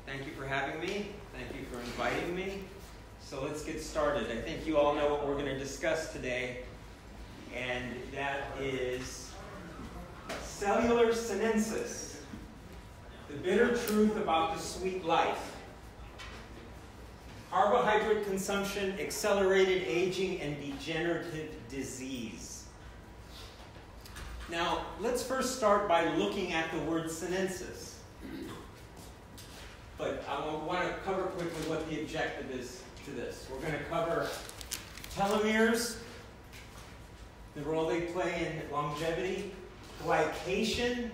Thank you for having me. Thank you for inviting me. So let's get started. I think you all know what we're going to discuss today, and that is cellular sinensis, the bitter truth about the sweet life. Carbohydrate consumption, accelerated aging, and degenerative disease. Now, let's first start by looking at the word sinensis. But I want to cover quickly what the objective is to this. We're going to cover telomeres, the role they play in longevity, glycation,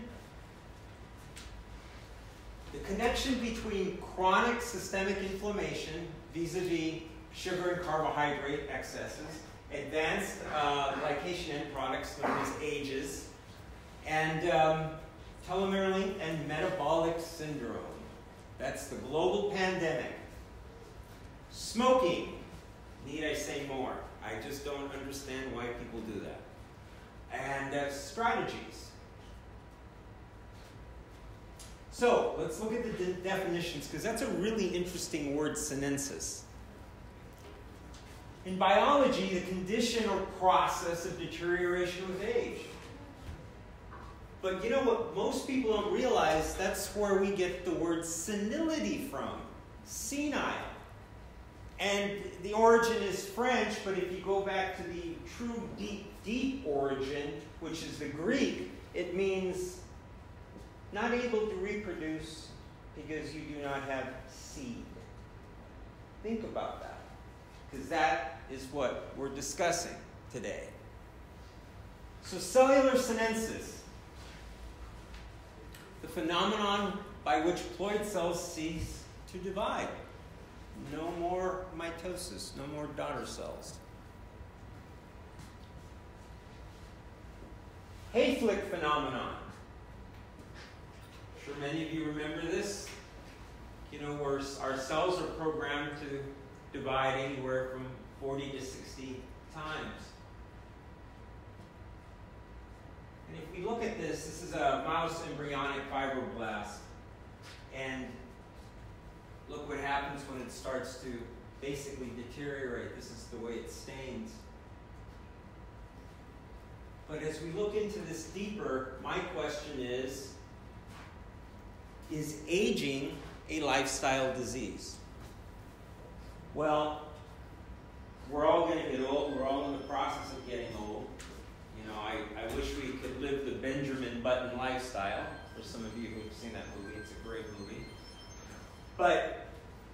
the connection between chronic systemic inflammation vis-a-vis sugar and carbohydrate excesses, advanced glycation end products known as AGEs, and telomere length and metabolic syndrome. That's the global pandemic. Smoking. Need I say more? I just don't understand why people do that. And strategies. So, let's look at the definitions, because that's a really interesting word, sinensis. In biology, the condition or process of deterioration with age. But you know what most people don't realize? That's where we get the word senility from. Senile. And the origin is French, but if you go back to the true deep origin, which is the Greek, it means not able to reproduce because you do not have seed. Think about that, because that is what we're discussing today. So cellular sinensis, the phenomenon by which ploid cells cease to divide. No more mitosis, no more daughter cells. Hayflick phenomenon. I'm sure many of you remember this. You know, where our cells are programmed to divide anywhere from 40 to 60 times. And if we look at this is a mouse embryonic fibroblast. And look what happens when it starts to basically deteriorate. This is the way it stains. But as we look into this deeper, my question is aging a lifestyle disease? Well, we're all going to get old. We're all in the process of getting old. You know, I wish we could live the Benjamin Button lifestyle. For some of you who have seen that movie, it's a great movie. But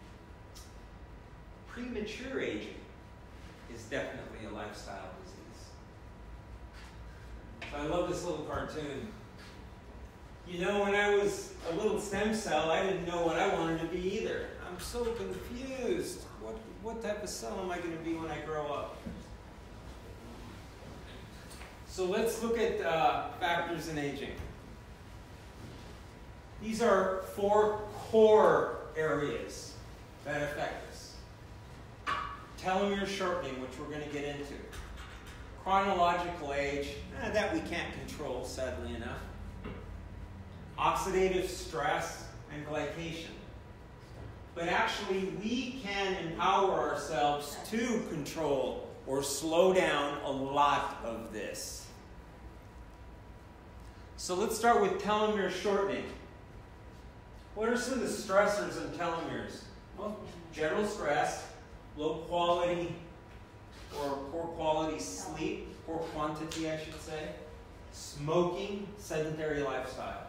premature aging is definitely a lifestyle disease. So I love this little cartoon. You know, when I was a little stem cell, I didn't know what I wanted to be either. I'm so confused. What type of cell am I going to be when I grow up? So let's look at factors in aging. These are 4 core areas that affect us. Telomere shortening, which we're going to get into. Chronological age, that we can't control, sadly enough. Oxidative stress and glycation. But actually, we can empower ourselves to control or slow down a lot of this. So let's start with telomere shortening. What are some of the stressors in telomeres? Well, general stress, low quality or poor quality sleep, poor quantity I should say, smoking, sedentary lifestyle.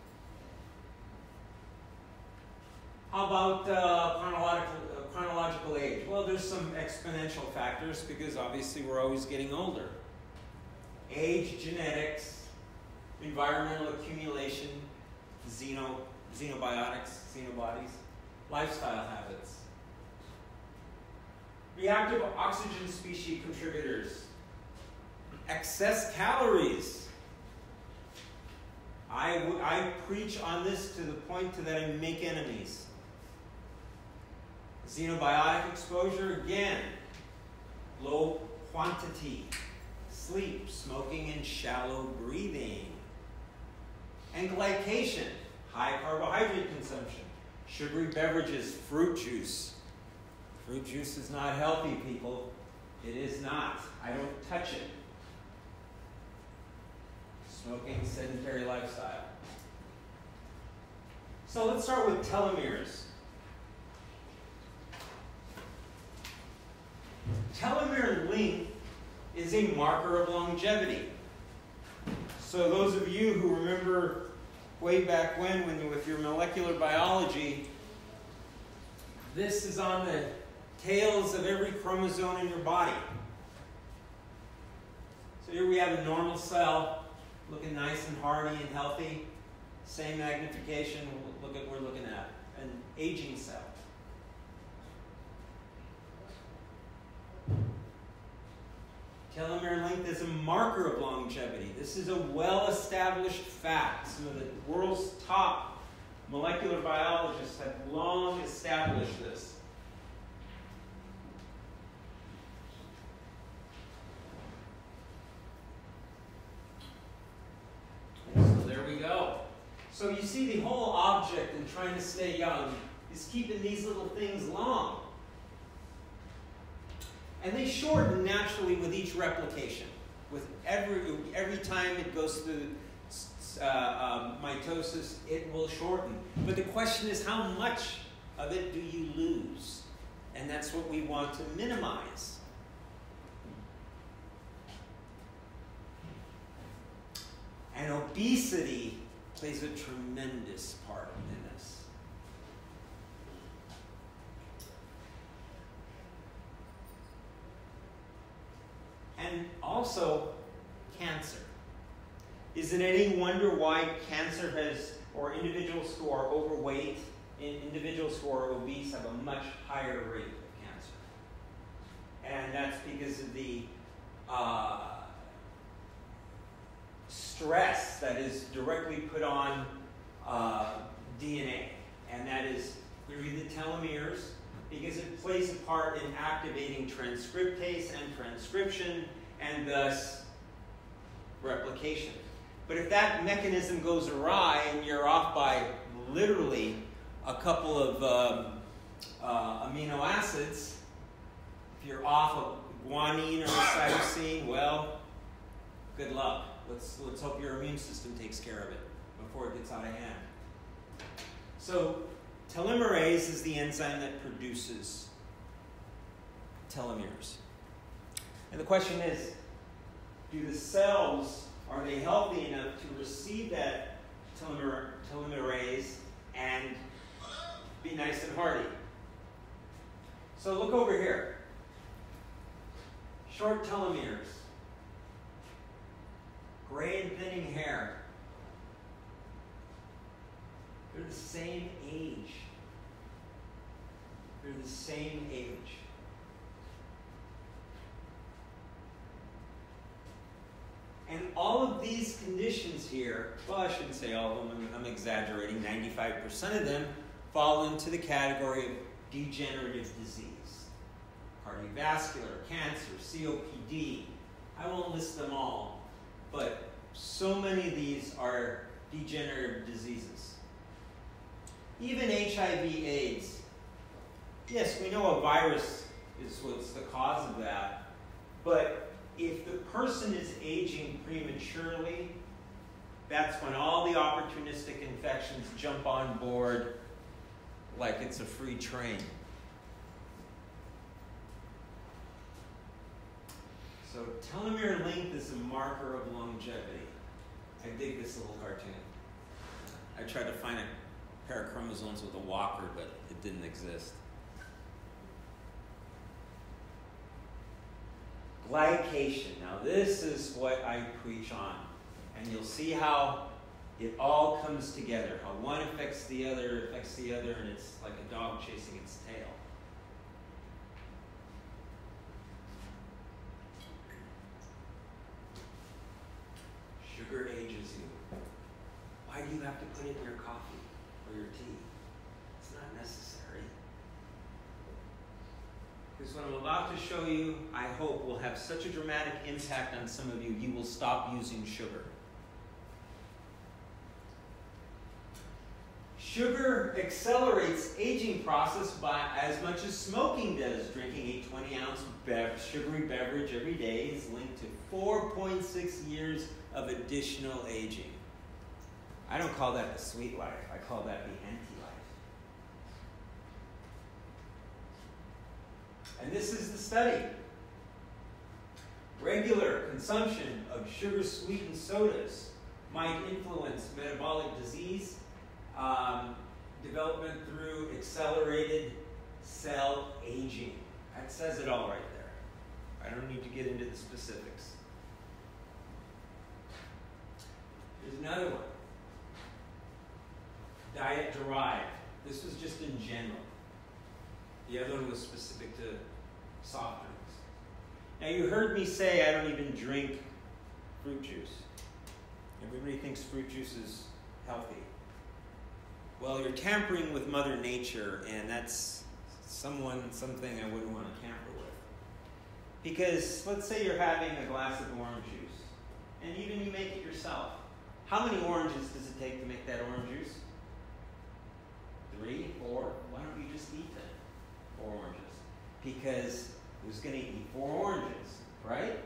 How about chronological age? Well, there's some exponential factors because obviously we're always getting older. Age, genetics, environmental accumulation, xenobiotics, xenobodies, lifestyle habits. Reactive oxygen species contributors. Excess calories. I preach on this to the point that I make enemies. Xenobiotic exposure, again, low quantity. Sleep, smoking, and shallow breathing. And glycation, high carbohydrate consumption. Sugary beverages, fruit juice. Fruit juice is not healthy, people. It is not. I don't touch it. Smoking, sedentary lifestyle. So let's start with telomeres. Telomere length is a marker of longevity. So those of you who remember way back when with your molecular biology, this is on the tails of every chromosome in your body. So here we have a normal cell, looking nice and hardy and healthy. Same magnification, we're looking at an aging cell. Telomere length is a marker of longevity. This is a well-established fact. Some of the world's top molecular biologists have long established this. So there we go. So you see the whole object in trying to stay young is keeping these little things long. And they shorten naturally with each replication. With every time it goes through mitosis, it will shorten. But the question is, how much of it do you lose? And that's what we want to minimize. And obesity plays a tremendous part in this. And also, cancer. Is it any wonder why cancer has, or individuals who are overweight, individuals who are obese have a much higher rate of cancer? And that's because of the stress that is directly put on DNA. And that is through the telomeres, because it plays a part in activating transcriptase and transcription, and thus replication. But if that mechanism goes awry and you're off by literally a couple of amino acids, if you're off of guanine or cytosine, well, good luck. Let's hope your immune system takes care of it before it gets out of hand. So telomerase is the enzyme that produces telomeres. And the question is, do the cells, are they healthy enough to receive that telomerase and be nice and hardy? So look over here. Short telomeres. Gray and thinning hair. They're the same age. They're the same age. And all of these conditions here, well, I shouldn't say all of them, I'm exaggerating, 95% of them fall into the category of degenerative disease. Cardiovascular, cancer, COPD. I won't list them all, but so many of these are degenerative diseases. Even HIV/AIDS. Yes, we know a virus is what's the cause of that, but if the person is aging prematurely, that's when all the opportunistic infections jump on board like it's a free train. So telomere length is a marker of longevity. I dig this little cartoon. I tried to find a pair of chromosomes with a walker, but it didn't exist. Glycation. Now this is what I preach on. And you'll see how it all comes together. How one affects the other, and it's like a dog chasing its tail. Sugar ages you. Why do you have to put it in your coffee or your tea? It's not necessary. Because what I'm about to show you, I hope, will have such a dramatic impact on some of you, you will stop using sugar. Sugar accelerates aging process by as much as smoking does. Drinking a 20-ounce sugary beverage every day is linked to 4.6 years of additional aging. I don't call that the sweet life. I call that the anti-life. And this is the study. Regular consumption of sugar-sweetened sodas might influence metabolic disease development through accelerated cell aging. That says it all right there. I don't need to get into the specifics. Here's another one. Diet-derived. This was just in general. The other one was specific to soft drinks. Now you heard me say I don't even drink fruit juice. Everybody thinks fruit juice is healthy. Well, you're tampering with Mother Nature, and that's something I wouldn't want to tamper with. Because let's say you're having a glass of orange juice, and even you make it yourself. How many oranges does it take to make that orange juice? 3, 4? Why don't you just eat them? 4 oranges. Because who's going to eat 4 oranges, right?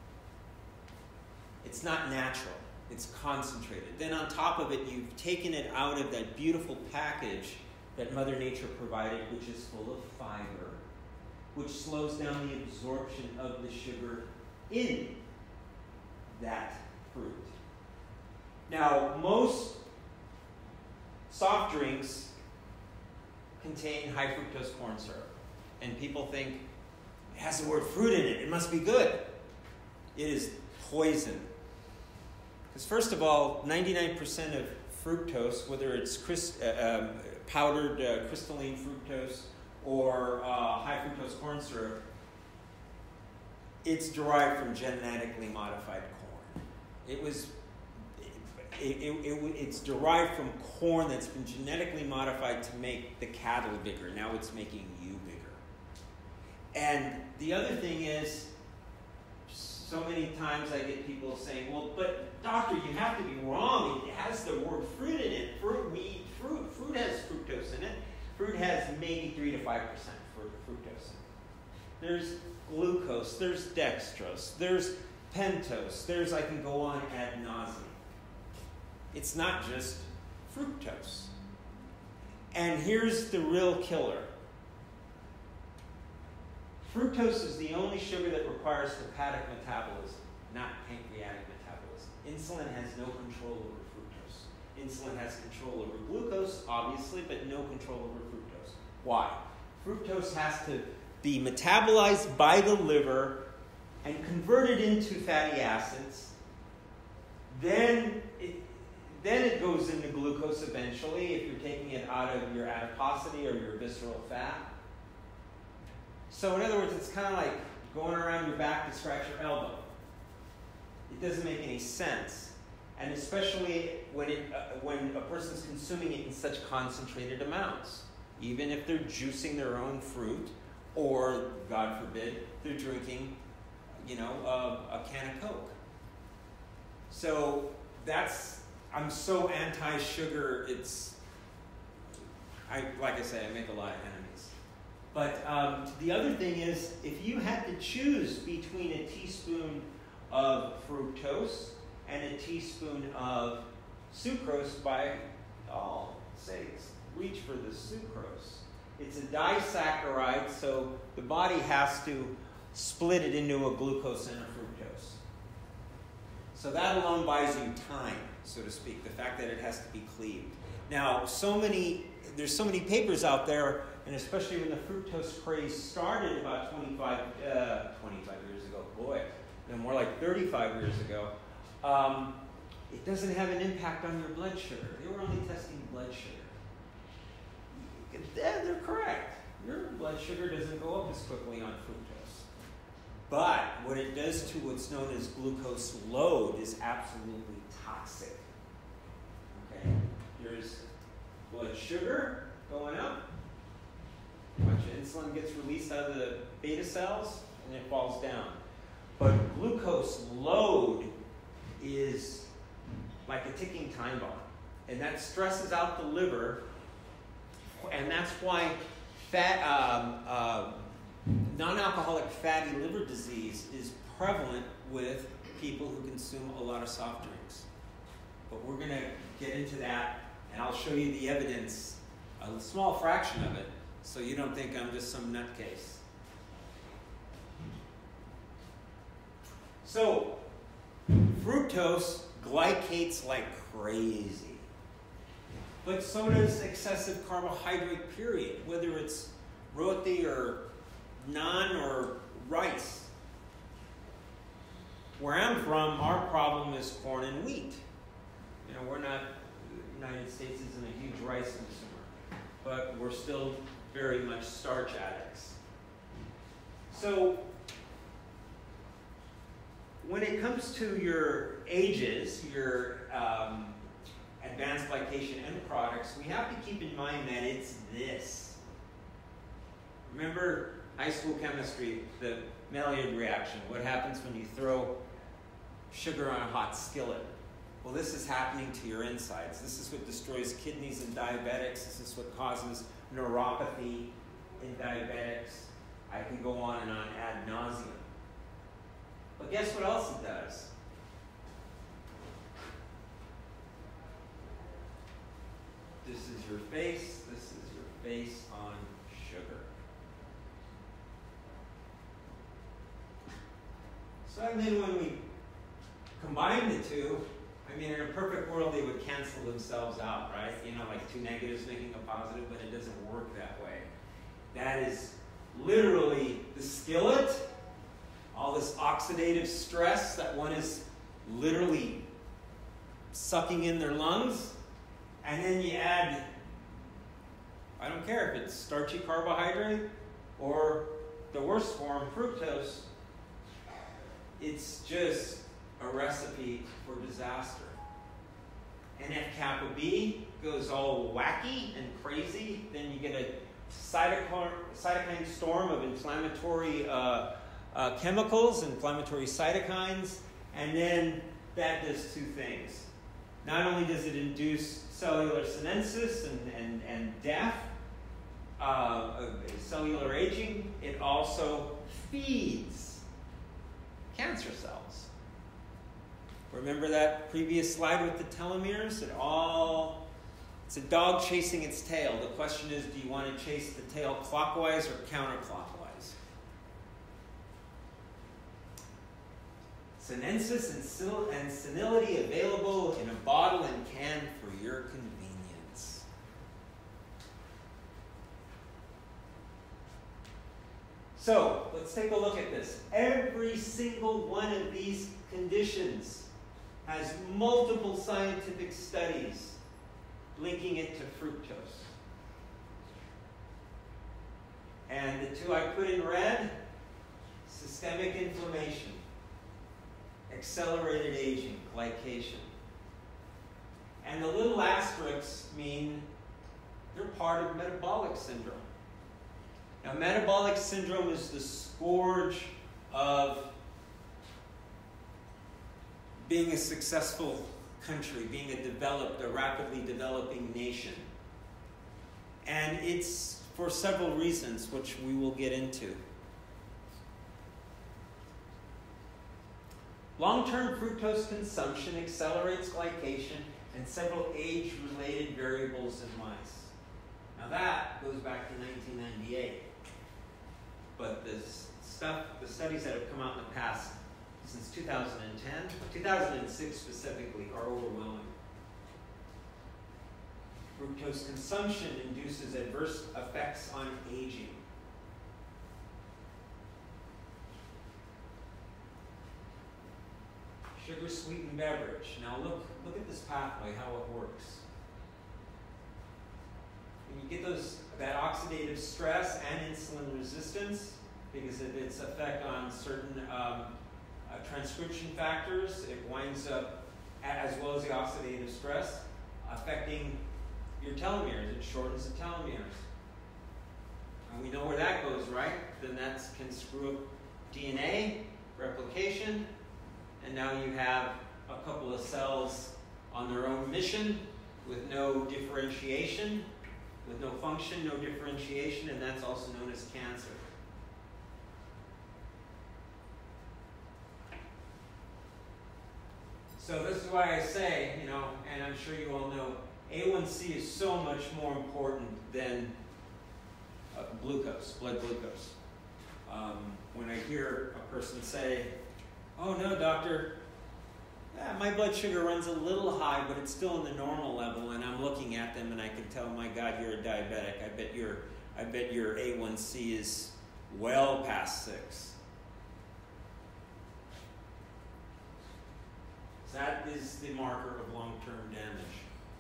It's not natural. It's concentrated. Then on top of it, you've taken it out of that beautiful package that Mother Nature provided, which is full of fiber, which slows down the absorption of the sugar in that fruit. Now, most soft drinks contain high fructose corn syrup. And people think, it has the word fruit in it. It must be good. It is poison. Because first of all, 99% of fructose, whether it's powdered crystalline fructose or high fructose corn syrup, it's derived from genetically modified corn. It's derived from corn that's been genetically modified to make the cattle bigger. Now it's making you bigger. And the other thing is, so many times I get people saying, well, but doctor, you have to be wrong. It has the word fruit in it. Fruit has fructose in it. Fruit has maybe 3 to 5% fructose in it. There's glucose, there's dextrose, there's pentose, I can go on ad nauseum. It's not just fructose. And here's the real killer. Fructose is the only sugar that requires hepatic metabolism, not pancreatic metabolism. Insulin has no control over fructose. Insulin has control over glucose, obviously, but no control over fructose. Why? Fructose has to be metabolized by the liver and converted into fatty acids. Then it goes into glucose eventually if you're taking it out of your adiposity or your visceral fat. So in other words, it's kind of like going around your back to scratch your elbow. It doesn't make any sense. And especially when a person's consuming it in such concentrated amounts. Even if they're juicing their own fruit, or, God forbid, they're drinking, a can of Coke. So I'm so anti-sugar, like I say, I make a lot of enemies. But the other thing is, if you had to choose between a teaspoon of fructose and a teaspoon of sucrose, by all sakes, reach for the sucrose. It's a disaccharide, so the body has to split it into a glucose and a fructose. So that alone buys you time, so to speak, the fact that it has to be cleaved. Now, there's so many papers out there, and especially when the fructose craze started about 25 years ago, boy, more like 35 years ago, it doesn't have an impact on your blood sugar. They were only testing blood sugar. They're correct. Your blood sugar doesn't go up as quickly on fructose. But what it does to what's known as glucose load is absolutely toxic. Okay? There's blood sugar going up. A bunch of insulin gets released out of the beta cells, and it falls down. But glucose load is like a ticking time bomb. And that stresses out the liver, and that's why non-alcoholic fatty liver disease is prevalent with people who consume a lot of soft drinks. But we're going to get into that, and I'll show you the evidence, a small fraction of it, so you don't think I'm just some nutcase. So, fructose glycates like crazy. But so does excessive carbohydrate, period, whether it's roti or naan or rice. Where I'm from, our problem is corn and wheat. You know, we're not, the United States isn't a huge rice consumer, but we're still very much starch addicts. So, when it comes to your ages, your advanced glycation end products, we have to keep in mind that it's this. Remember high school chemistry, the Maillard reaction, what happens when you throw sugar on a hot skillet? Well, this is happening to your insides. This is what destroys kidneys in diabetics. This is what causes neuropathy in diabetics. I can go on and on ad nauseum. But guess what else it does? This is your face. This is your face on sugar. So and then when we combine the two, I mean, in a perfect world, they would cancel themselves out, right? You know, like two negatives making a positive, but it doesn't work that way. That is literally the skillet, all this oxidative stress that one is literally sucking in their lungs, and then you add, I don't care if it's starchy carbohydrate or the worst form, fructose, it's just a recipe for disaster. And if kappa B goes all wacky and crazy, then you get a cytokine storm of inflammatory chemicals, inflammatory cytokines, and then that does two things. Not only does it induce cellular senescence and death, cellular aging, it also feeds cancer cells. Remember that previous slide with the telomeres? It's a dog chasing its tail. The question is, do you want to chase the tail clockwise or counterclockwise? Senescence and senility available in a bottle and can for your convenience. So, let's take a look at this. Every single one of these conditions has multiple scientific studies linking it to fructose. And the two I put in red, systemic inflammation, accelerated aging, glycation. And the little asterisks mean they're part of metabolic syndrome. Now, metabolic syndrome is the scourge of being a successful country, being a rapidly developing nation. And it's for several reasons, which we will get into. Long-term fructose consumption accelerates glycation and several age-related variables in mice. Now that goes back to 1998. But the studies that have come out in the past since 2010, 2006 specifically, are overwhelming. Fructose consumption induces adverse effects on aging. Sugar-sweetened beverage. Now look at this pathway, how it works. When you get that oxidative stress and insulin resistance, because of its effect on certain transcription factors, it winds up, as well as the oxidative stress, affecting your telomeres. It shortens the telomeres. And we know where that goes, right? Then that can screw up DNA, replication, and now you have a couple of cells on their own mission with no differentiation, with no function, no differentiation, and that's also known as cancer. So this is why I say, and I'm sure you all know, A1C is so much more important than glucose, blood glucose. When I hear a person say, "Oh no, doctor, my blood sugar runs a little high, but it's still in the normal level," and I'm looking at them and I can tell, "My God, you're a diabetic. I bet your A1C is well past 6." That is the marker of long-term damage.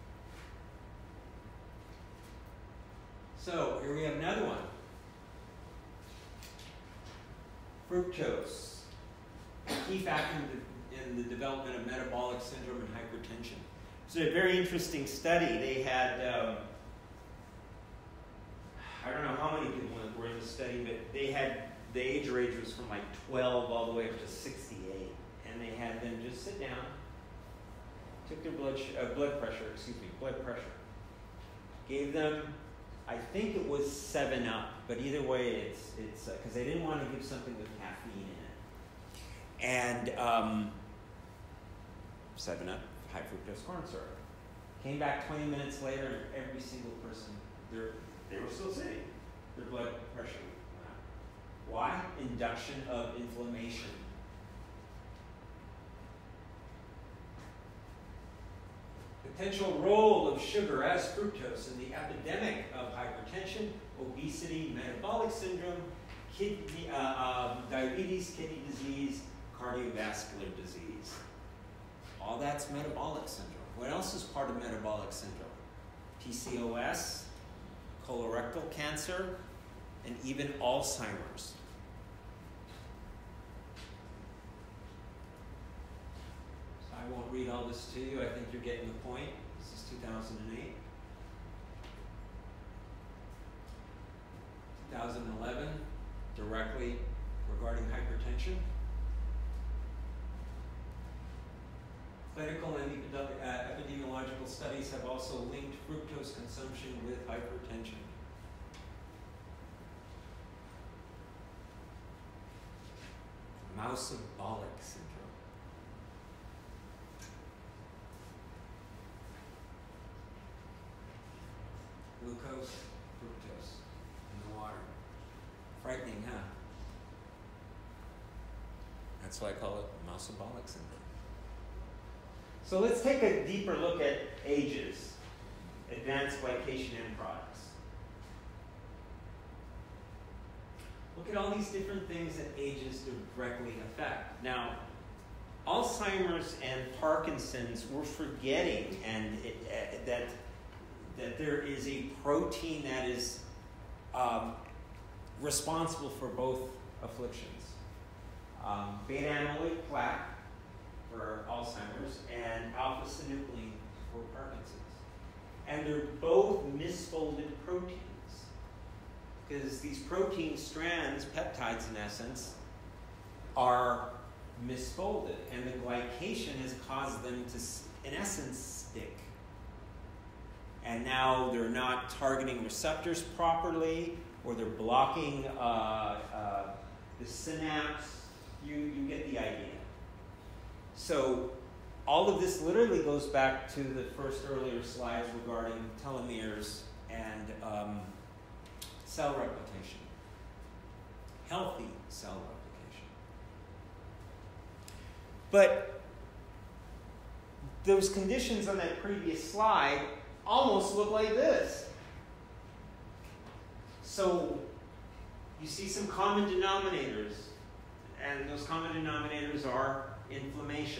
So here we have another one. Fructose, a key factor in the development of metabolic syndrome and hypertension. It's a very interesting study. They had, I don't know how many people were in the study, but they had, the age range was from like 12 all the way up to 68. And they had them just sit down, took their blood pressure, gave them, I think it was 7-Up, but either way, it's because they didn't want to give something with caffeine in it. And 7-Up, high fructose corn syrup. Came back 20 minutes later, and every single person, they were still sitting. Their blood pressure went up. Why? Induction of inflammation. Potential role of sugar as fructose in the epidemic of hypertension, obesity, metabolic syndrome, diabetes, kidney disease, cardiovascular disease. All that's metabolic syndrome. What else is part of metabolic syndrome? PCOS, colorectal cancer, and even Alzheimer's. I won't read all this to you. I think you're getting the point. This is 2008. 2011, directly regarding hypertension. Clinical and epidemiological studies have also linked fructose consumption with hypertension. Mousabolic syndrome. Glucose, fructose in the water. Frightening, huh? That's why I call it mousabolic syndrome. So let's take a deeper look at AGEs, advanced glycation end products. Look at all these different things that AGEs directly affect. Now, Alzheimer's and Parkinson's, we're forgetting that there is a protein that is responsible for both afflictions. Beta amyloid plaque for Alzheimer's and alpha-synuclein for Parkinson's. And they're both misfolded proteins, because these protein strands, peptides in essence, are misfolded, and the glycation has caused them to, in essence, stick. And now they're not targeting receptors properly, or they're blocking the synapse. You get the idea. So all of this literally goes back to the first earlier slides regarding telomeres and cell replication, healthy cell replication. But those conditions on that previous slide almost look like this. So you see some common denominators, and those common denominators are inflammation,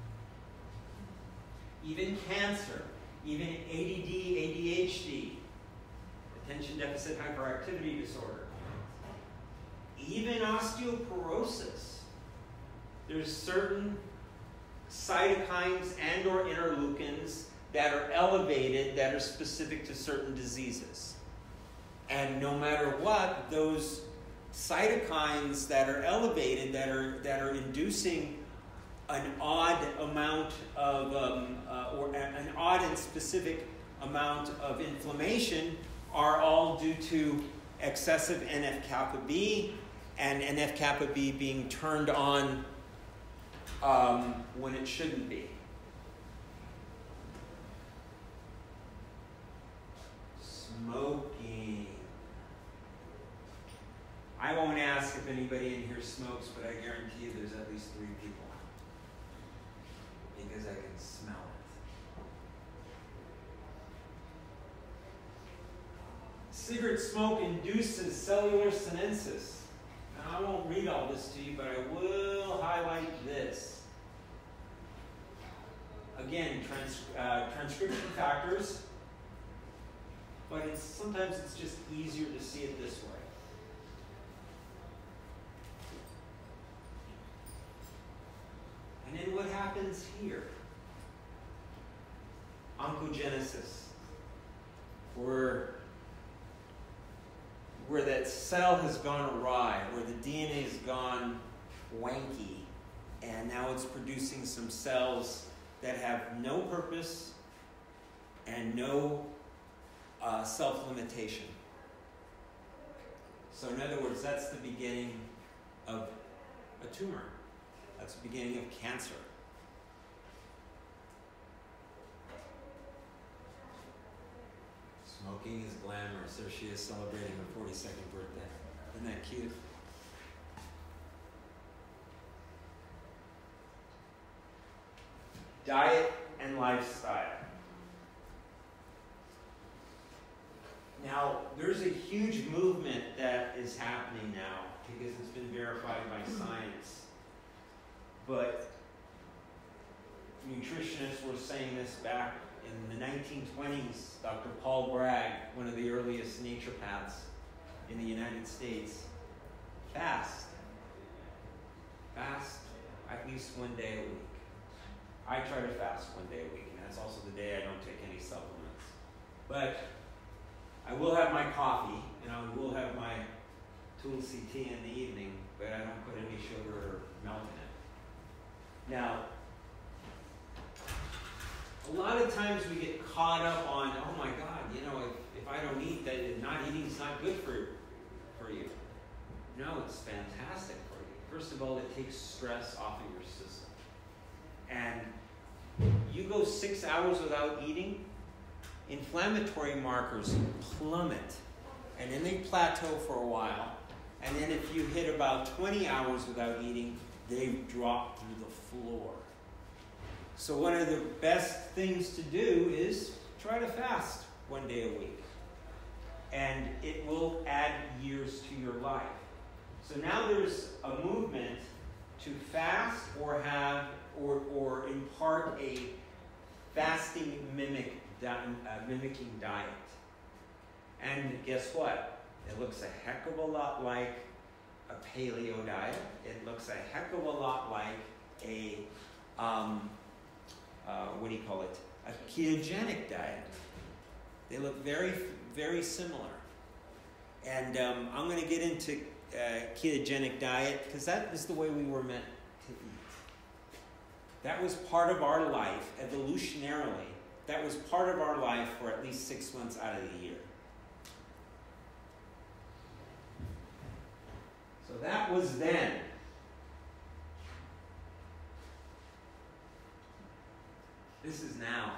even cancer, even ADD, ADHD, attention deficit hyperactivity disorder, even osteoporosis. There's certain cytokines and or interleukins that are elevated that are specific to certain diseases. And no matter what, those cytokines that are elevated, that are inducing an odd amount of, or an odd and specific amount of inflammation, are all due to excessive NF-kappa B, and NF-kappa B being turned on when it shouldn't be. Smoking. I won't ask if anybody in here smokes, but I guarantee you there's at least 3 people. Because I can smell it. Cigarette smoke induces cellular senescence. Now, I won't read all this to you, but I will highlight this. Again, transcription factors, but sometimes it's just easier to see it this way. And then what happens here? Oncogenesis, where that cell has gone awry, where the DNA has gone wanky, and now it's producing some cells that have no purpose and no self-limitation. So in other words, that's the beginning of a tumor. That's the beginning of cancer. Smoking is glamorous. There she is celebrating her 42nd birthday. Isn't that cute? Diet and lifestyle. Now, there's a huge movement that is happening now because it's been verified by science. But nutritionists were saying this back in the 1920s. Dr. Paul Bragg, one of the earliest naturopaths in the United States, fast. Fast at least 1 day a week. I try to fast 1 day a week, and that's also the day I don't take any supplements. But I will have my coffee, and I will have my Tulsi tea in the evening, but I don't put any sugar or milk in it. Now, a lot of times we get caught up on, oh my God, you know, if I don't eat, that not eating is not good for you. No, it's fantastic for you. First of all, it takes stress off of your system. And you go 6 hours without eating, inflammatory markers plummet. And then they plateau for a while. And then if you hit about 20 hours without eating, they drop through the floor. So one of the best things to do is try to fast 1 day a week. And it will add years to your life. So now there's a movement to fast or have or impart a fasting mimicking diet. And guess what? It looks a heck of a lot like a paleo diet. It looks a heck of a lot like a a ketogenic diet. They look very, very similar. And I'm going to get into ketogenic diet because that is the way we were meant to eat. That was part of our life, evolutionarily. That was part of our life for at least 6 months out of the year. So that was then. This is now.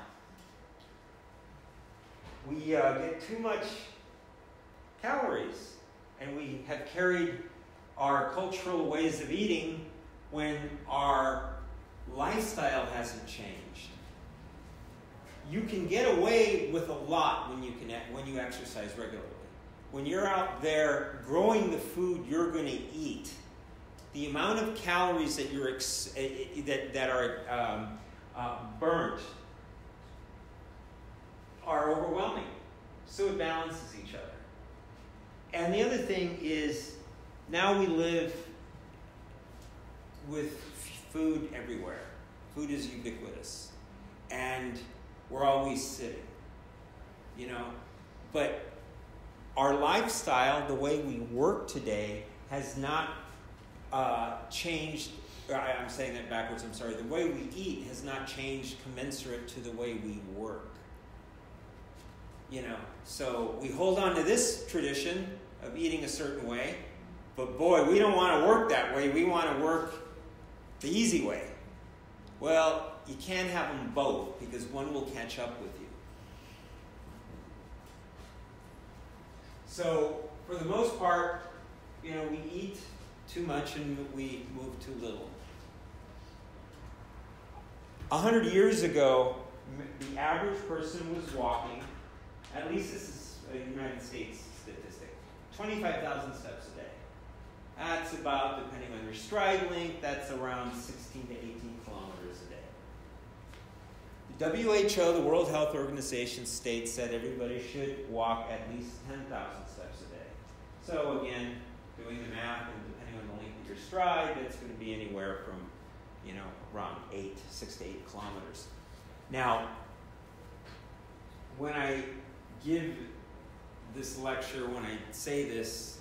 We get too much calories, and we have carried our cultural ways of eating when our lifestyle hasn't changed. You can get away with a lot when you exercise regularly. When you're out there growing the food you're going to eat, the amount of calories that that are burnt are overwhelming. So it balances each other. And the other thing is, now we live with food everywhere. Food is ubiquitous. And we're always sitting, you know. But our lifestyle, the way we work today, has not changed. I'm saying that backwards, I'm sorry. The way we eat has not changed commensurate to the way we work. So we hold on to this tradition of eating a certain way, but boy, we don't want to work that way. We want to work the easy way. Well, you can't have them both because one will catch up with you. So for the most part, we eat too much and we move too little. 100 years ago, the average person was walking, at least this is a United States statistic, 25,000 steps a day. That's about, depending on your stride length, that's around 16 to 18 kilometers a day. The WHO, the World Health Organization, states that everybody should walk at least 10,000 steps a day. So again, doing the math and depending on the length of your stride, it's going to be anywhere from, around 6 to 8 kilometers. Now, when I give this lecture, when I say this,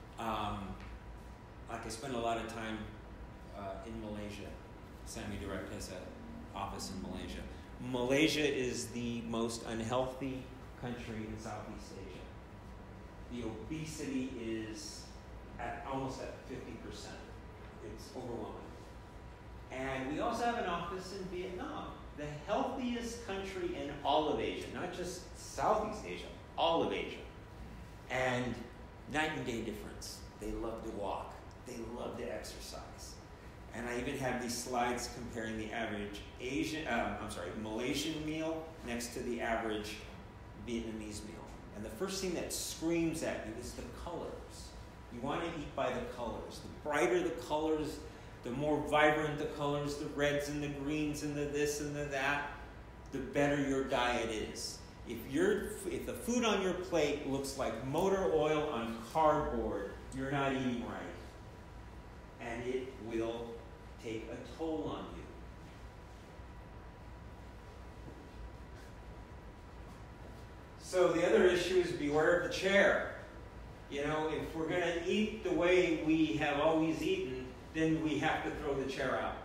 like I spend a lot of time in Malaysia. Sami Direct has an office in Malaysia. Malaysia is the most unhealthy country in Southeast Asia. The obesity is almost at 50%. It's overwhelming. And we also have an office in Vietnam, the healthiest country in all of Asia, not just Southeast Asia, all of Asia. And night and day difference. They love to walk. They love to exercise. And I even have these slides comparing the average Malaysian meal next to the average Vietnamese meal. And the first thing that screams at you is the colors. You want to eat by the colors. The brighter the colors, the more vibrant the colors, the reds and the greens and the this and the that, the better your diet is. If the food on your plate looks like motor oil on cardboard, you're not eating right. And it will take a toll on you. So the other issue is beware of the chair. If we're going to eat the way we have always eaten, then we have to throw the chair out.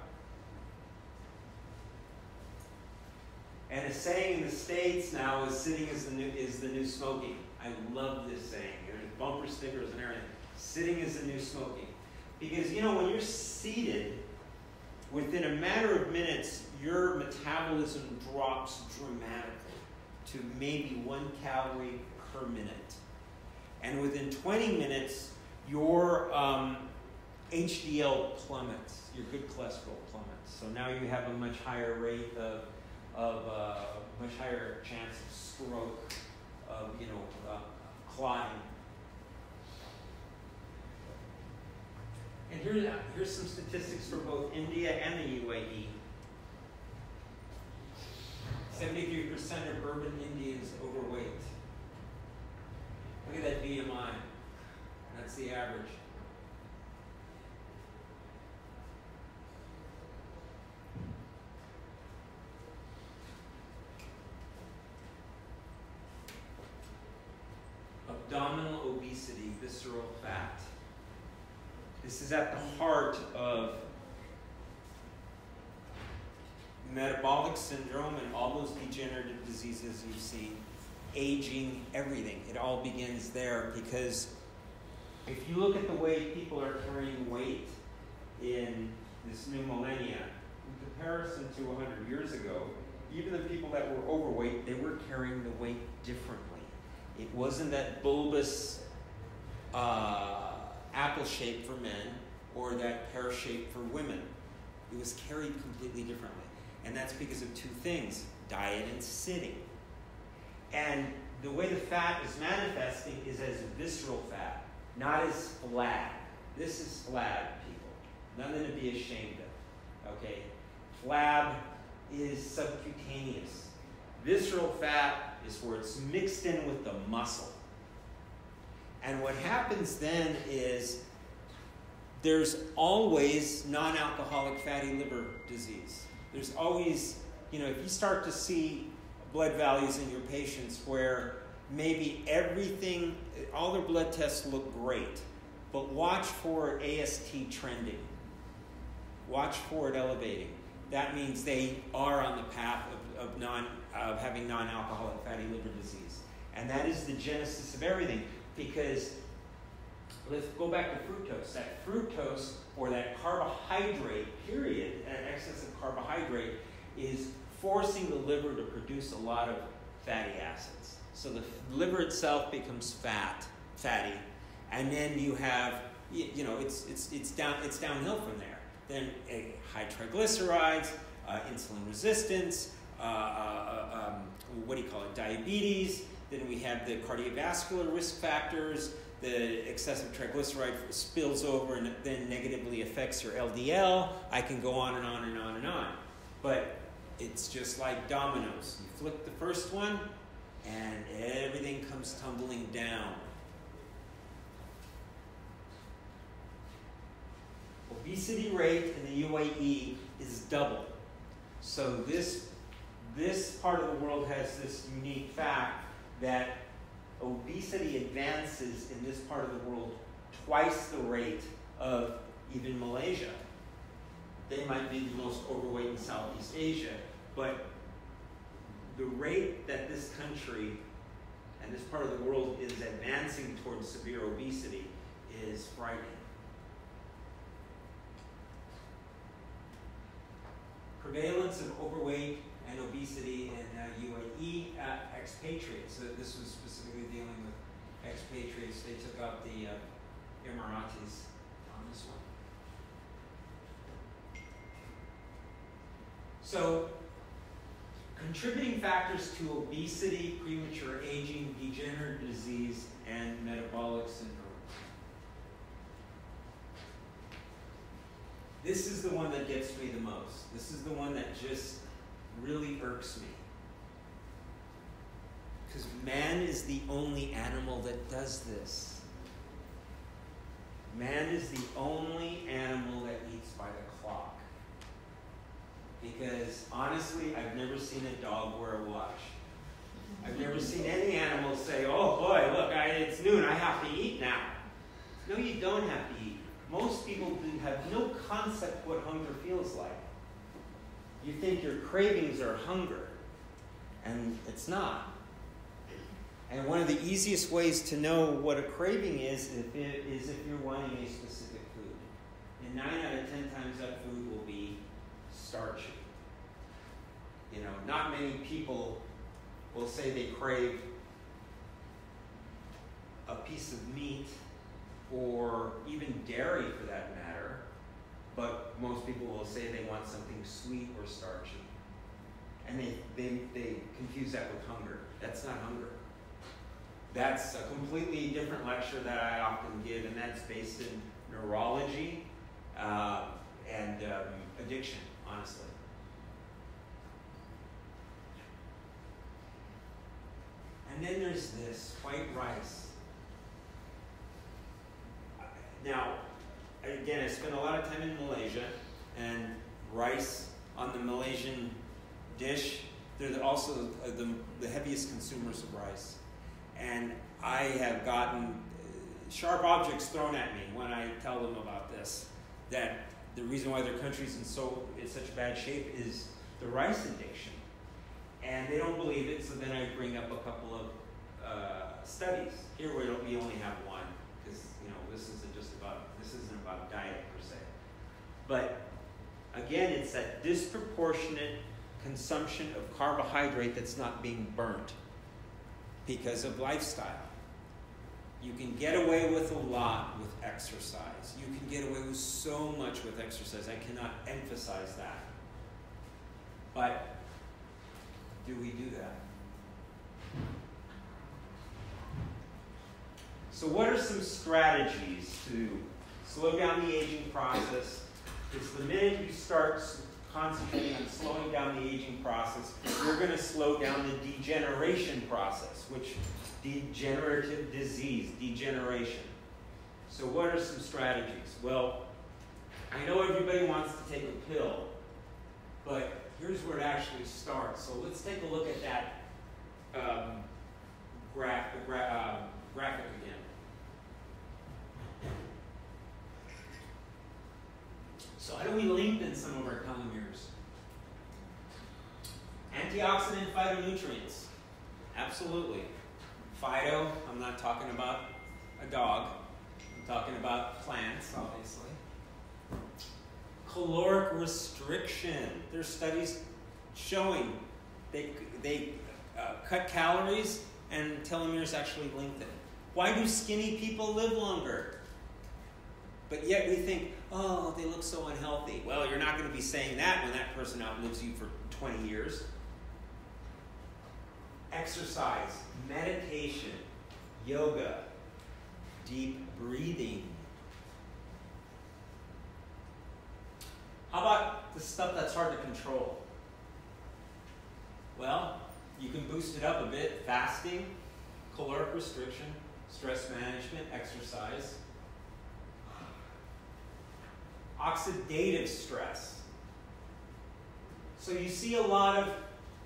And a saying in the States now is sitting is the new smoking. I love this saying. There's bumper stickers and everything. Sitting is the new smoking. Because, when you're seated, within a matter of minutes, your metabolism drops dramatically to maybe 1 calorie per minute. And within 20 minutes, your HDL plummets, your good cholesterol plummets. So now you have a much higher rate of much higher chance of stroke, of clotting. And here's some statistics for both India and the UAE. 73% of urban Indians overweight. Look at that BMI. That's the average. Abdominal obesity, visceral fat. This is at the heart of metabolic syndrome and all those degenerative diseases you've seen, aging, everything. It all begins there because if you look at the way people are carrying weight in this new millennia, in comparison to 100 years ago, even the people that were overweight, they were carrying the weight differently. It wasn't that bulbous apple shape for men or that pear shape for women. It was carried completely differently. And that's because of two things, diet and sitting. And the way the fat is manifesting is as visceral fat, not as flab. This is flab, people. Nothing to be ashamed of. Okay? Flab is subcutaneous. Visceral fat is where it's mixed in with the muscle. And what happens then is there's always non-alcoholic fatty liver disease. There's always, if you start to see blood values in your patients where maybe everything, all their blood tests look great, but watch for AST trending. Watch for it elevating. That means they are on the path of having non-alcoholic fatty liver disease. And that is the genesis of everything. Because let's go back to fructose. That fructose, or that carbohydrate, period, that excess of carbohydrate, is forcing the liver to produce a lot of fatty acids. So the liver itself becomes fatty, and then you have, it's downhill from there. Then high triglycerides, insulin resistance, diabetes. Then we have the cardiovascular risk factors. The excessive triglyceride spills over and then negatively affects your LDL. I can go on and on and on and on. But it's just like dominoes. You flick the first one, and everything comes tumbling down. Obesity rate in the UAE is double. So this part of the world has this unique fact that obesity advances in this part of the world twice the rate of even Malaysia. They might be the most overweight in Southeast Asia, but the rate that this country and this part of the world is advancing towards severe obesity is frightening. Prevalence of overweight and obesity in UAE expatriates. So this was specifically dealing with expatriates. They took out the Emiratis on this one. So, contributing factors to obesity, premature aging, degenerative disease, and metabolic syndrome. This is the one that gets me the most. This is the one that just really irks me. Because man is the only animal that does this. Man is the only animal that eats by the clock. Because honestly, I've never seen a dog wear a watch. I've never seen any animal say, oh boy, look, it's noon, I have to eat now. No, you don't have to eat. Most people have no concept what hunger feels like. You think your cravings are hunger, and it's not. And one of the easiest ways to know what a craving is if you're wanting a specific food. And 9 out of 10 times that food will be starchy. Not many people will say they crave a piece of meat or even dairy for that matter, but most people will say they want something sweet or starchy. And they confuse that with hunger. That's not hunger. That's a completely different lecture that I often give, and that's based in neurology and addiction, honestly. And then there's this, white rice. Now, again, I spent a lot of time in Malaysia, and rice on the Malaysian dish, they're also the heaviest consumers of rice. And I have gotten sharp objects thrown at me when I tell them about this, that the reason why their country's in such bad shape is the rice addiction. And they don't believe it, so then I bring up a couple of studies. Here we only have one, because this isn't about diet per se. But again, it's that disproportionate consumption of carbohydrate that's not being burnt because of lifestyle. You can get away with a lot with exercise. You can get away with so much with exercise. I cannot emphasize that. But do we do that? So what are some strategies to slow down the aging process? Because the minute you start concentrating on slowing down the aging process, you're going to slow down the degeneration process, which degenerative disease, degeneration. So what are some strategies? Well, I know everybody wants to take a pill, but here's where it actually starts. So let's take a look at that graphic again. So how do we lengthen some of our telomeres? Antioxidant phytonutrients. Absolutely. Phyto, I'm not talking about a dog. I'm talking about plants, obviously. Caloric restriction. There's studies showing they cut calories and telomeres actually lengthen. Why do skinny people live longer? But yet we think, oh, they look so unhealthy. Well, you're not going to be saying that when that person outlives you for 20 years. Exercise, meditation, yoga, deep breathing. How about the stuff that's hard to control? Well, you can boost it up a bit. Fasting, caloric restriction, stress management, exercise. Oxidative stress. So you see a lot of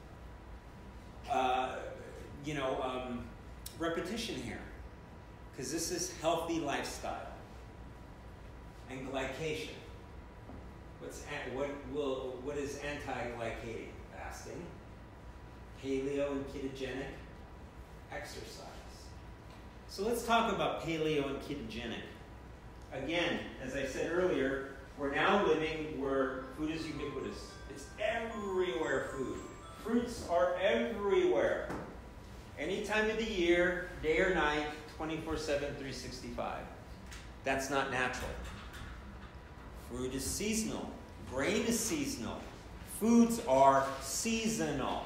repetition here, because this is healthy lifestyle and glycation. What is anti-glycating? Fasting, paleo and ketogenic exercise. So let's talk about paleo and ketogenic. Again, as I said earlier, we're now living where food is ubiquitous. It's everywhere, food. Fruits are everywhere. Any time of the year, day or night, 24/7, 365. That's not natural. Fruit is seasonal. Grain is seasonal. Foods are seasonal.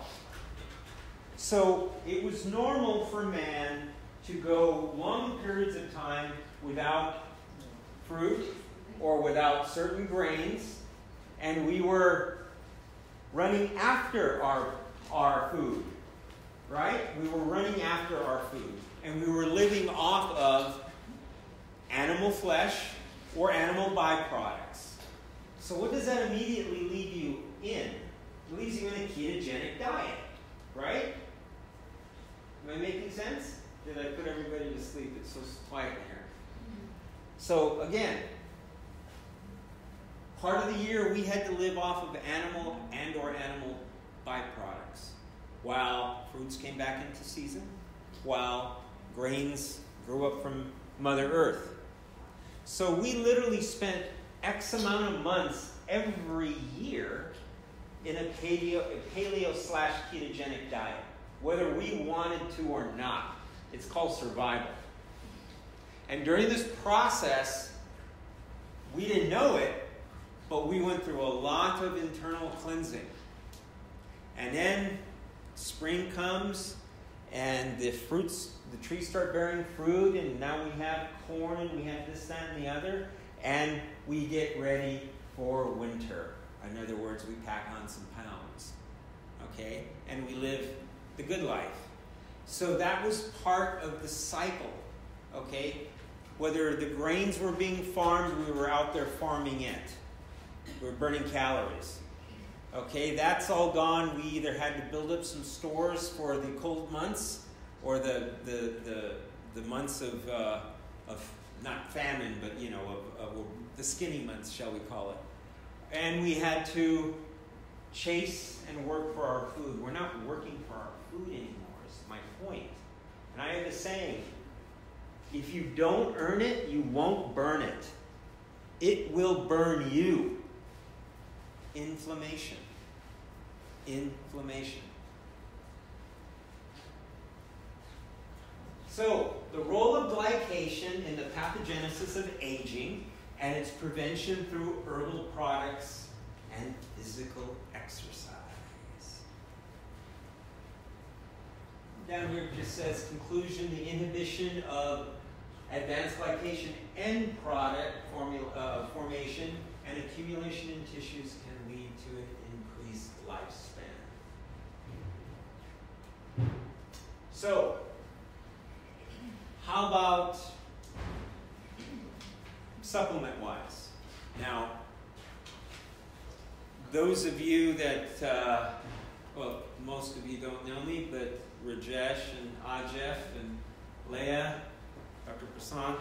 So it was normal for man to go long periods of time without fruit or without certain grains, and we were running after our food, right? We were running after our food, and we were living off of animal flesh or animal byproducts. So what does that immediately leave you in? It leaves you in a ketogenic diet, right? Am I making sense? Did I put everybody to sleep? It's so quiet in here. So again, part of the year we had to live off of animal and or animal byproducts, while fruits came back into season, while grains grew up from Mother Earth. So we literally spent X amount of months every year in a paleo/ketogenic diet, whether we wanted to or not. It's called survival. And during this process, we didn't know it, but we went through a lot of internal cleansing. And then spring comes, and the trees start bearing fruit, and now we have corn, and we have this, that, and the other, and we get ready for winter. In other words, we pack on some pounds, okay? And we live the good life. So that was part of the cycle, okay? Whether the grains were being farmed, we were out there farming it. We were burning calories. Okay, that's all gone. We either had to build up some stores for the cold months or the months of not famine, but of the skinny months, shall we call it. And we had to chase and work for our food. We're not working for our food anymore, is my point. And I have a saying, if you don't earn it, you won't burn it. It will burn you. Inflammation. So, the role of glycation in the pathogenesis of aging and its prevention through herbal products and physical exercise. Down here it just says, conclusion, the inhibition of advanced glycation end product formation and accumulation in tissues can lead to an increased lifespan. So, how about supplement-wise? Now, those of you that, most of you don't know me, but Rajesh and Ajef and Leah, Dr. Prasant,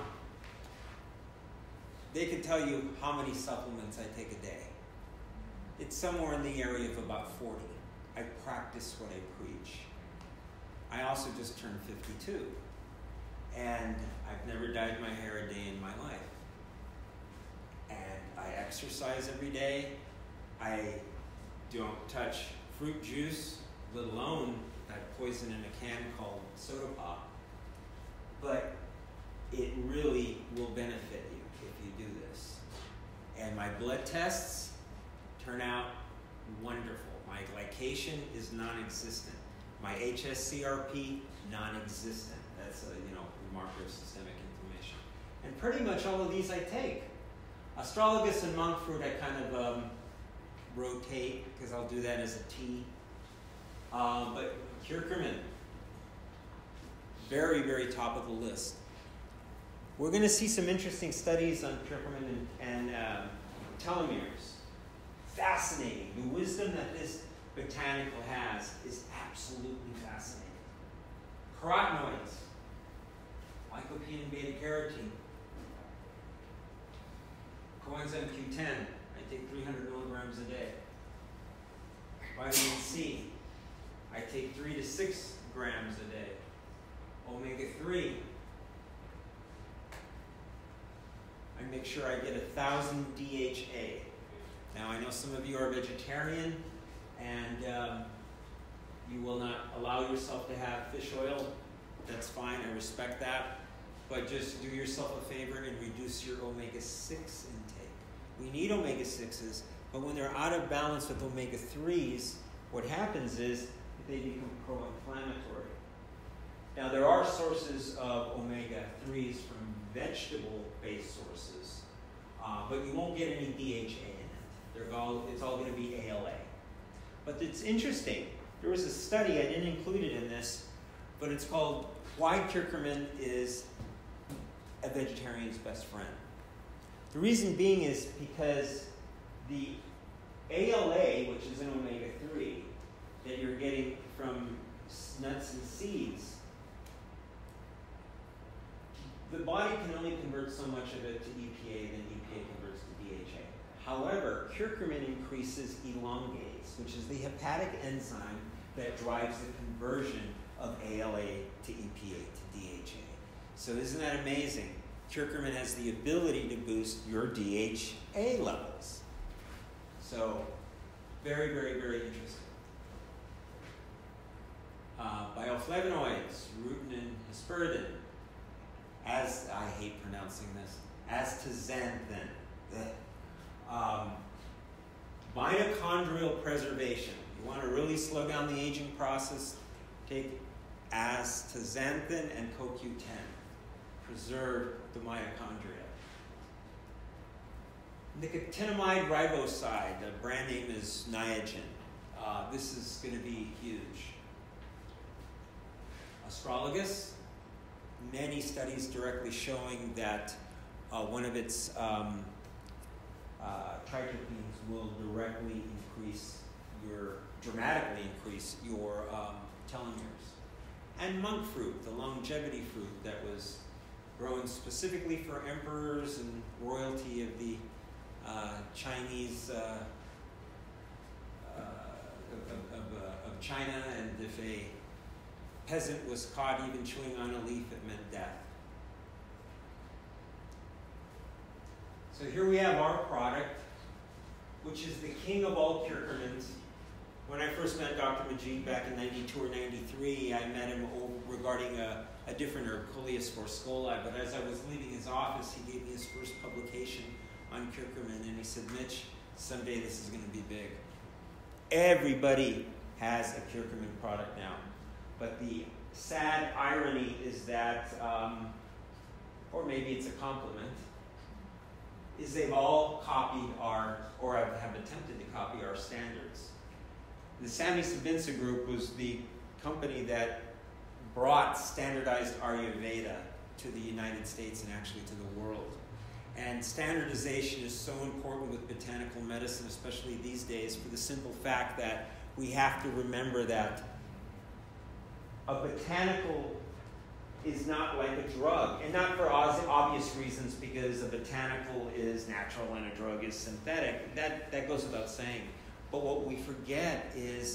they can tell you how many supplements I take a day. It's somewhere in the area of about 40. I practice what I preach. I also just turned 52. And I've never dyed my hair a day in my life. And I exercise every day. I don't touch fruit juice, let alone that poison in a can called soda pop. But it really will benefit you if you do this. And my blood tests turn out wonderful. My glycation is non-existent. My HSCRP, non-existent. That's a marker of systemic inflammation. And pretty much all of these I take. Astragalus and monk fruit I kind of rotate because I'll do that as a tea. But curcumin, very, very top of the list. We're going to see some interesting studies on curcumin and telomeres. Fascinating. The wisdom that this botanical has is absolutely fascinating. Carotenoids, lycopene and beta-carotene, coenzyme Q10, I take 300 milligrams a day. Vitamin C, I take 3 to 6 grams a day. Omega-3, I make sure I get 1,000 DHA. Now, I know some of you are vegetarian, and you will not allow yourself to have fish oil. That's fine, I respect that. But just do yourself a favor and reduce your omega-6 intake. We need omega-6s, but when they're out of balance with omega-3s, what happens is they become pro-inflammatory. Now, there are sources of omega-3s from vegetable-based sources, but you won't get any DHA in it. It's all going to be ALA. But it's interesting. There was a study, I didn't include it in this, but it's called Why Curcumin is a Vegetarian's Best Friend. The reason being is because the ALA, which is an omega-3, that you're getting from nuts and seeds, the body can only convert so much of it to EPA, then EPA converts to DHA. However, curcumin increases elongase, which is the hepatic enzyme that drives the conversion of ALA to EPA to DHA. So isn't that amazing? Curcumin has the ability to boost your DHA levels. So very, very, very interesting. Bioflavonoids, rutin and hesperidin. As I hate pronouncing this, astaxanthin. Mitochondrial preservation. You want to really slow down the aging process, take astaxanthin and CoQ10. Preserve the mitochondria. Nicotinamide riboside, the brand name is Niagen. This is going to be huge. Astragalus, many studies directly showing that one of its triterpenes will dramatically increase your telomeres. And monk fruit, the longevity fruit that was grown specifically for emperors and royalty of the Chinese of China, and if a peasant was caught even chewing on a leaf, it meant death. So here we have our product, which is the king of all curcumins. When I first met Dr. Majid back in 92 or 93, I met him regarding a different herb, Coleus forscoli. But as I was leaving his office, he gave me his first publication on curcumin, and he said, Mitch, someday this is going to be big. Everybody has a curcumin product now. But the sad irony is that, or maybe it's a compliment, is they've all copied or have attempted to copy our standards. The Sami Sabinsa Group was the company that brought standardized Ayurveda to the United States and actually to the world. And standardization is so important with botanical medicine, especially these days, for the simple fact that we have to remember that a botanical is not like a drug, and not for obvious reasons, because a botanical is natural and a drug is synthetic. That goes without saying. But what we forget is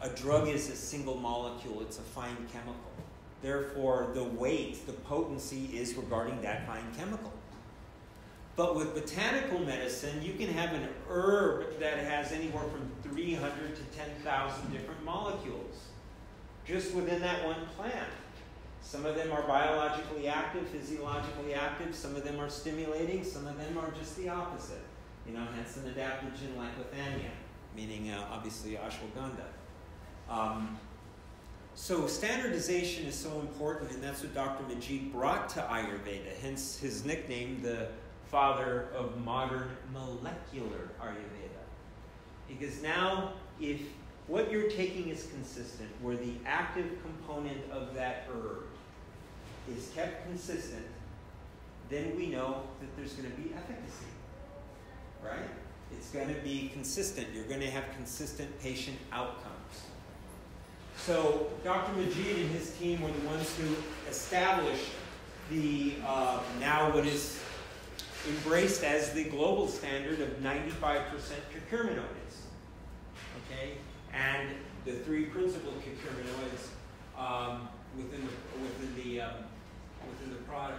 a drug is a single molecule. It's a fine chemical. Therefore, the weight, the potency is regarding that fine chemical. But with botanical medicine, you can have an herb that has anywhere from 300 to 10,000 different molecules just within that one plant. Some of them are biologically active, physiologically active. Some of them are stimulating. Some of them are just the opposite. Hence an adaptogen like Lithania, meaning obviously ashwagandha. So standardization is so important, and that's what Dr. Majid brought to Ayurveda, hence his nickname, the father of modern molecular Ayurveda. Because now, if what you're taking is consistent, where the active component of that herb is kept consistent, then we know that there's going to be efficacy, right? It's going to be consistent. You're going to have consistent patient outcomes. So Dr. Majid and his team were the ones who established the now what is embraced as the global standard of 95% curcuminoids, okay, and the 3 principal curcuminoids within the product.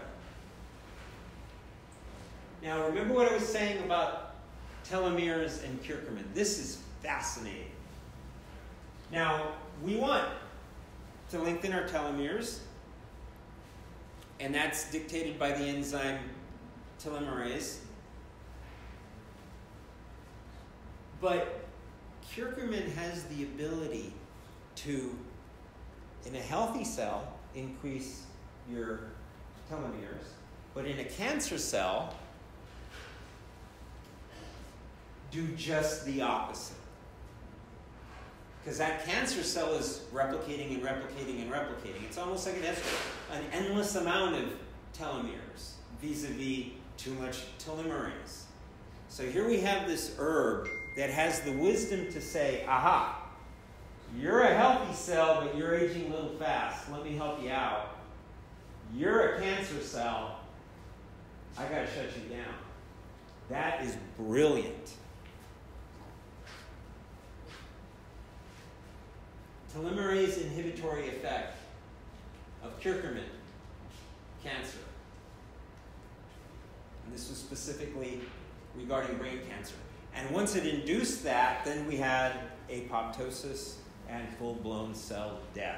Now, remember what I was saying about telomeres and curcumin. This is fascinating. Now, we want to lengthen our telomeres, and that's dictated by the enzyme telomerase. But curcumin has the ability to, in a healthy cell, increase your telomeres, but in a cancer cell, do just the opposite. Because that cancer cell is replicating and replicating and replicating. It's almost like it has an endless amount of telomeres vis-a-vis too much telomerase. So here we have this herb that has the wisdom to say, aha, you're a healthy cell, but you're aging a little fast. Let me help you out. You're a cancer cell. I got to shut you down. That is brilliant. Telomerase inhibitory effect of curcumin, cancer. And this was specifically regarding brain cancer. And once it induced that, then we had apoptosis and full-blown cell death.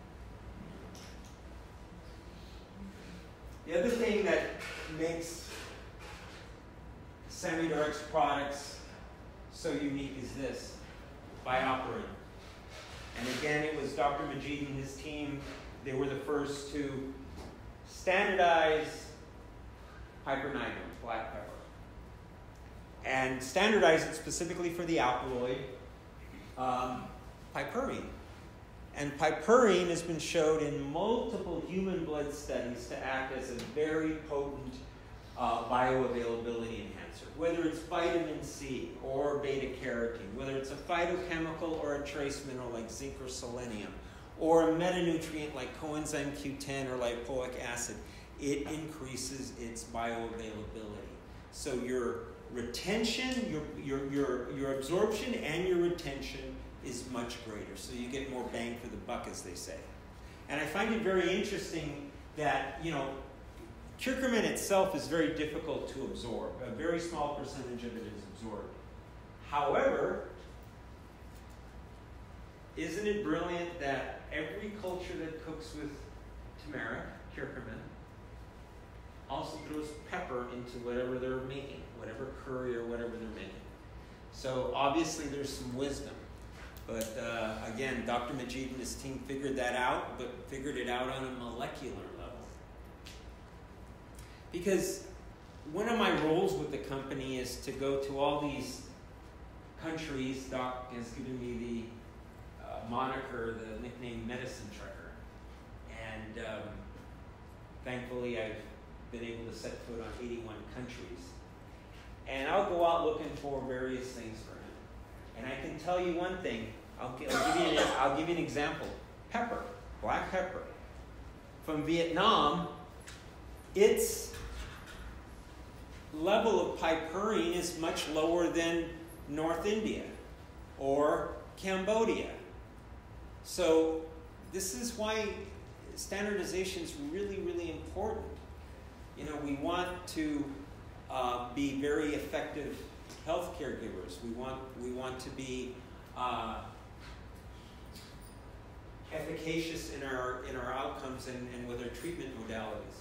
The other thing that makes Samidorx products so unique is this, BioPerine. And again, it was Dr. Majid and his team, they were the first to standardize pipermethrin, black pepper. And standardize it specifically for the alkaloid, piperine. And piperine has been showed in multiple human blood studies to act as a very potent bioavailability enhancer. Whether it's vitamin C or beta-carotene, whether it's a phytochemical or a trace mineral like zinc or selenium, or a metanutrient like coenzyme Q10 or lipoic acid, it increases its bioavailability. So your retention, your absorption and your retention is much greater. So you get more bang for the buck, as they say. And I find it very interesting that, curcumin itself is very difficult to absorb. A very small percentage of it is absorbed. However, isn't it brilliant that every culture that cooks with turmeric, curcumin, also throws pepper into whatever they're making, whatever curry or whatever they're making. So obviously there's some wisdom. But again, Dr. Majid and his team figured that out, but figured it out on a molecular level. Because one of my roles with the company is to go to all these countries. Doc has given me the moniker, the nickname Medicine Trekker. And thankfully I've been able to set foot on 81 countries. And I'll go out looking for various things for him. And I can tell you one thing. I'll give you an example. Pepper, black pepper. From Vietnam, its level of piperine is much lower than North India or Cambodia So this is why standardization is really, really important. You know, we want to be very effective health caregivers. We want to be efficacious in our outcomes and with our treatment modalities.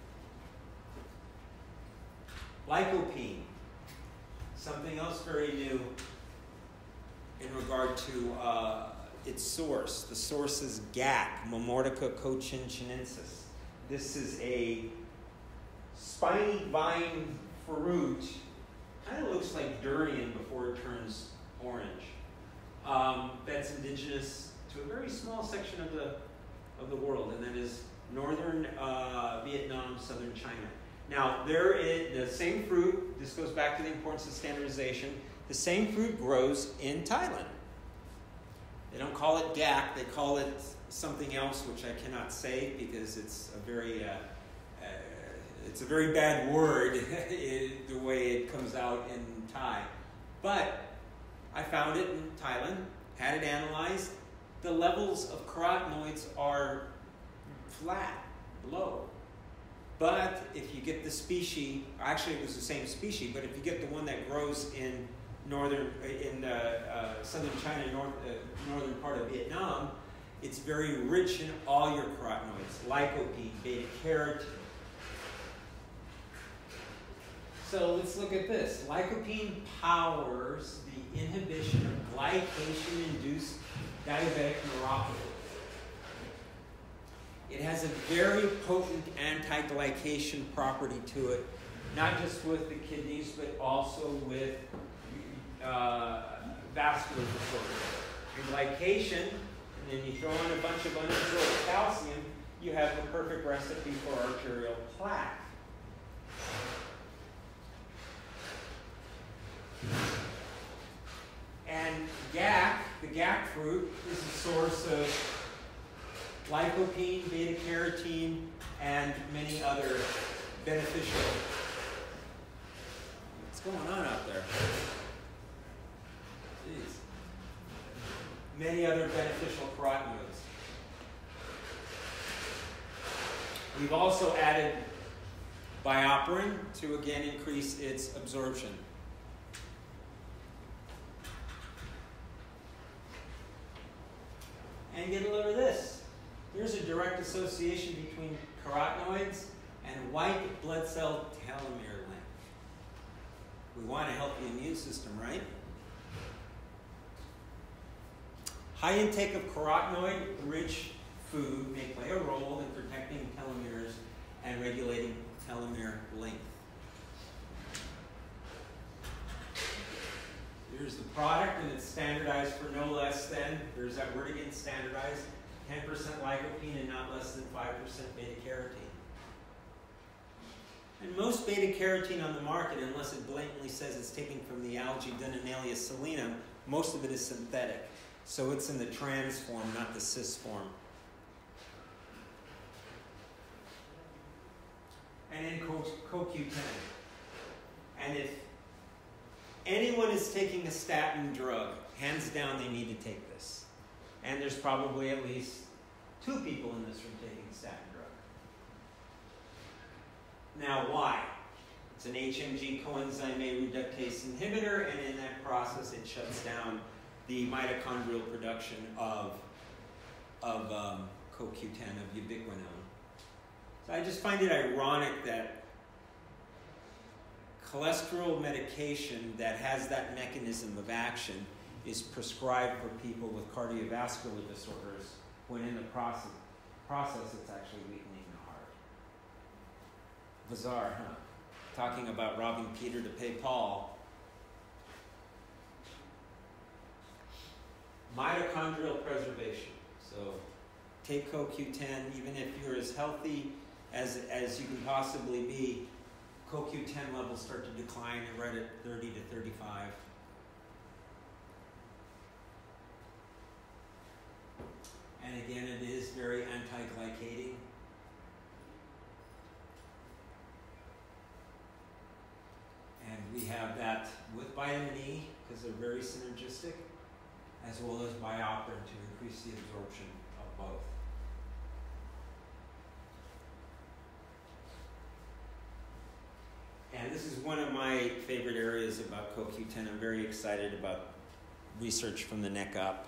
Lycopene, something else very new in regard to its source. The source is GAC, Momordica cochinchinensis. This is a spiny vine fruit. Kind of looks like durian before it turns orange. That's indigenous to a very small section of the world, and that is northern Vietnam, southern China. Now, there is the same fruit. This goes back to the importance of standardization. The same fruit grows in Thailand. They don't call it GAC. They call it something else, which I cannot say because it's a very bad word the way it comes out in Thai. But I found it in Thailand, had it analyzed. The levels of carotenoids are flat, low. But if you get the species, actually it was the same species, but if you get the one that grows in southern China, northern part of Vietnam, it's very rich in all your carotenoids, lycopene, beta-carotene. So let's look at this. Lycopene powers the inhibition of glycation-induced diabetic neuropathy. It has a very potent anti-glycation property to it, not just with the kidneys, but also with vascular disorders. And glycation, and then you throw in a bunch of unabsorbed calcium, you have the perfect recipe for arterial plaque. And GAC, the GAC fruit, is a source of lycopene, beta-carotene, and many other beneficial. What's going on out there? Jeez. Many other beneficial carotenoids. We've also added BioPerine to again increase its absorption. And get a load of this. There's a direct association between carotenoids and white blood cell telomere length. We want to help the immune system, right? High intake of carotenoid-rich food may play a role in protecting telomeres and regulating telomere length. Here's the product, and it's standardized for no less than, there's that word again, standardized, 10% lycopene and not less than 5% beta-carotene. And most beta-carotene on the market, unless it blatantly says it's taken from the algae Dunaliella selenum, most of it is synthetic. So it's in the trans form, not the cis form. And in CoQ10. And if anyone is taking a statin drug, hands down they need to take this. And there's probably at least 2 people in this room taking a statin drug. Now why? It's an HMG coenzyme A reductase inhibitor, and in that process it shuts down the mitochondrial production of CoQ10, of ubiquinone. So I just find it ironic that cholesterol medication that has that mechanism of action is prescribed for people with cardiovascular disorders, when in the process it's actually weakening the heart. Bizarre, huh? Talking about robbing Peter to pay Paul. Mitochondrial preservation. So take CoQ10, even if you're as healthy as you can possibly be, CoQ10 levels start to decline right at 30 to 35. And again, it is very anti-glycating. And we have that with vitamin E, because they're very synergistic, as well as bioperin to increase the absorption of both. And this is one of my favorite areas about CoQ10. I'm very excited about research from the neck up.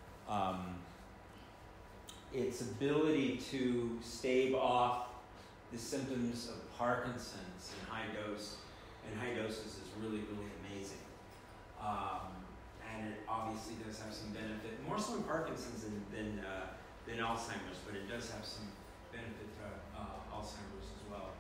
Its ability to stave off the symptoms of Parkinson's in high doses is really, really amazing. And it obviously does have some benefit, more so in Parkinson's than Alzheimer's, but it does have some benefit to Alzheimer's as well.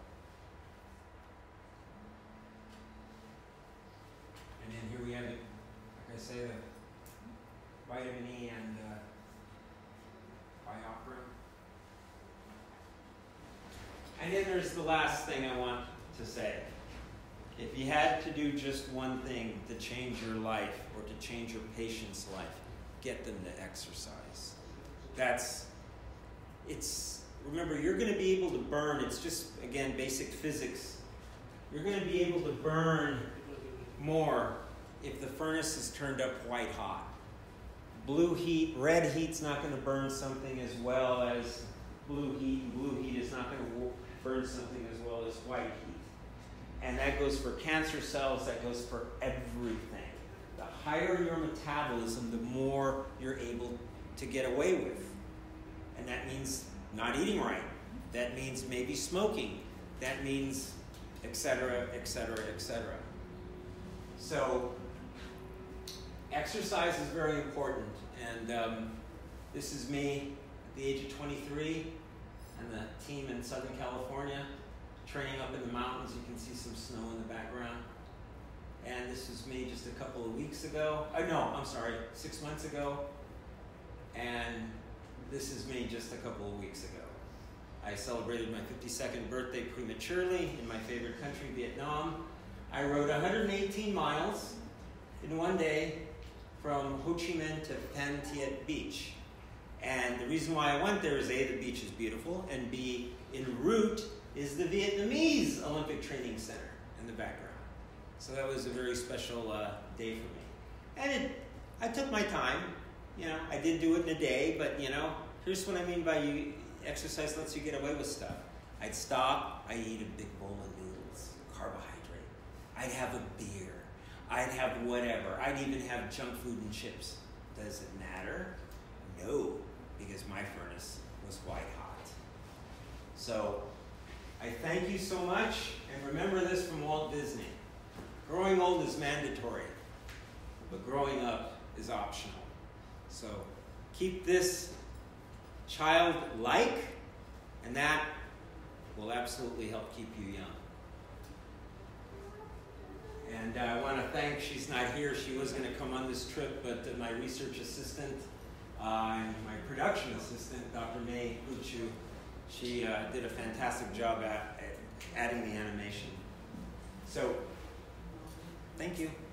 And then here we have, like I say, the vitamin E and bioperin. And then there's the last thing I want to say. If you had to do just one thing to change your life or to change your patient's life, get them to exercise. Remember, you're going to be able to burn, it's just, again, basic physics. You're going to be able to burn more if the furnace is turned up white hot. Red heat's not going to burn something as well as blue heat, and blue heat is not going to burn something as well as white heat. And that goes for cancer cells, that goes for everything. The higher your metabolism, the more you're able to get away with. And that means not eating right. That means maybe smoking. That means et cetera, et cetera, et cetera. So exercise is very important. And this is me at the age of 23 and the team in Southern California training up in the mountains. You can see some snow in the background. And this was me just a couple of weeks ago. 6 months ago. And this is me just a couple of weeks ago. I celebrated my 52nd birthday prematurely in my favorite country, Vietnam. I rode 118 miles in one day from Ho Chi Minh to Phan Thiet Beach. And the reason why I went there is A, the beach is beautiful, and B, en route is the Vietnamese Olympic Training Center in the background. So that was a very special day for me. And I took my time. I did do it in a day, but here's what I mean by exercise lets you get away with stuff. I'd stop, I'd eat a big bowl of noodles, carbohydrate. I'd have a beer. I'd have whatever. I'd even have junk food and chips. Does it matter? No, because my furnace was white hot. So I thank you so much, and remember this from Walt Disney. Growing old is mandatory, but growing up is optional. So keep this childlike, and that will absolutely help keep you young. And I want to thank, she's not here, she was going to come on this trip, but my research assistant and my production assistant, Dr. May Uchu, she did a fantastic job at adding the animation. So, thank you.